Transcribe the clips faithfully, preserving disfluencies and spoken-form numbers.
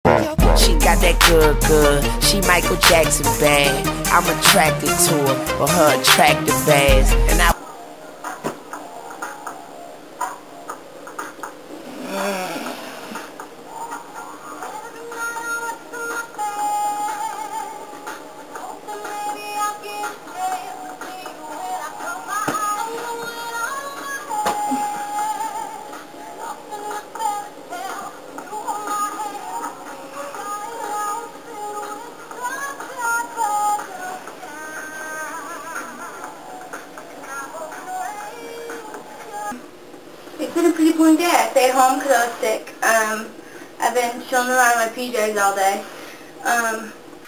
She got that good, good. She Michael Jackson bad. I'm attracted to her for her attractive ass. And I It's been a pretty boring day. I stayed home because I was sick. Um, I've been chilling around in my P Js all day. Um,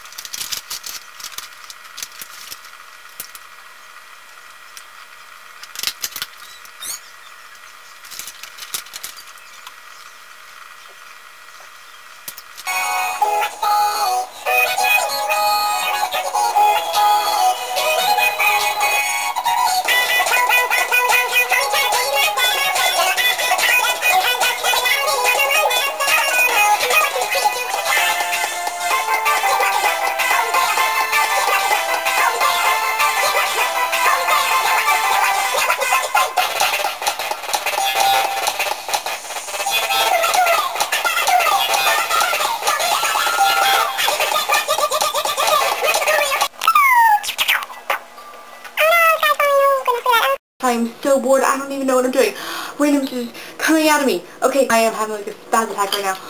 I'm so bored, I don't even know what I'm doing. Random just coming out of me. Okay, I am having like a spaz attack right now.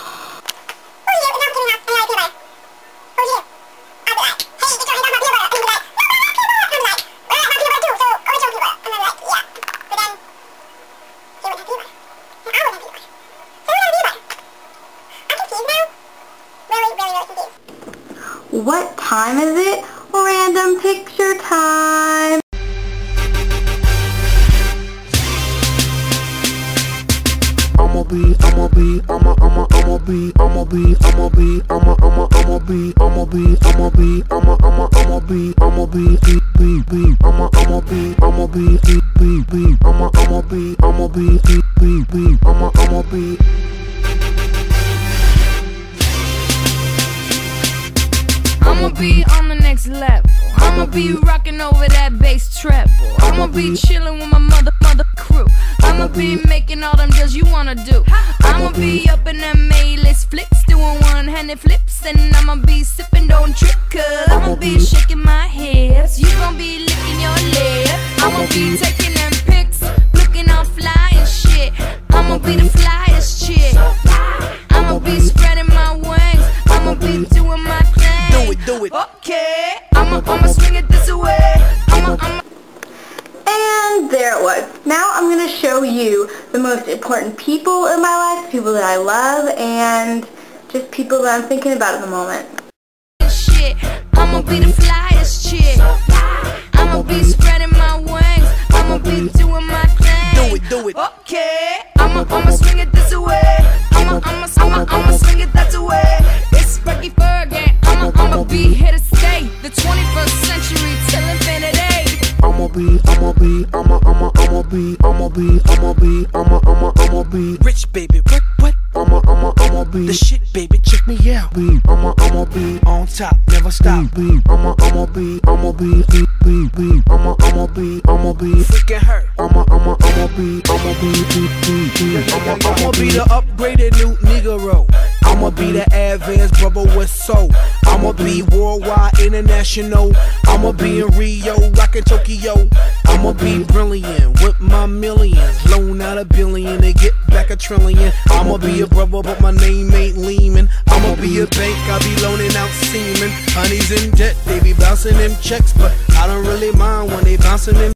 What time is it? Random picture time! I'ma be, I'ma be, I'ma, I'ma, I'ma be, I'ma be, I'ma be, I'ma, I'ma, I'ma be, I'ma be, I'ma be, I'ma, I'ma, I'ma be, I'ma be, be, be, be, I'ma, I'ma be, I'ma be, be, be, be, I'ma, I'ma be, I'ma be, be, be, be, I'ma, I'ma be. I'ma be on the next level. I'ma be rocking over that bass treble. I'ma be chillin' with my mother, mother crew. I'ma be making all them deals you wanna do. I'ma be up in them A-list flicks, doing one-handed flips, and I'ma be sipping, don't trip, cause I'ma be shaking my hips. You gon' be licking your lip. I'ma be taking them pics, looking all fly and shit. I'ma be the flyest chick. I'ma be spreading my wings. I'ma be doing my thing. Do it, do it. Okay, I'ma, I'ma swing it this way. I'ma, I'ma. And there it was. Now I'm going to show you the most important people in my life, people that I love, and just people that I'm thinking about at the moment. Shit, I'ma be the flyest chick. I'ma be spreading my wings. I'ma be doing my thing. Do it, do it. Okay, I'ma, I'ma swing it this way. I'ma, I'ma, I'ma, I'ma swing it that way. It's Frankie Fergie. I'ma, I'ma be here to stay. The twenty-first century till infinity. I'ma be, I'ma be, I'ma, I'ma, I'ma be, I'ma be, I'ma be, I'ma, I'ma, I'ma be rich, baby. What, what? I'ma, I'ma, I'ma be the shit, baby. Check me out. Be, I'ma, I'ma be on top, never stop. Be, I'ma, I'ma be, I'ma be, be, be, be, I'ma, I'ma be, I'ma be freaking hurt. I'ma, I'ma, I'ma be, I'ma be, be, be, be, I'ma, I'ma be the upgraded new Negro. I'ma be the advanced brother with soul. I'ma be worldwide, international. I'ma be in Rio, rockin' Tokyo. I'ma be brilliant with my millions. Loan out a billion to get back a trillion. I'ma be a brother, but my name ain't Lehman. I'ma be a bank, I be loaning out semen. Honey's in debt, they be bouncing them checks, but I don't really mind when they bouncing them.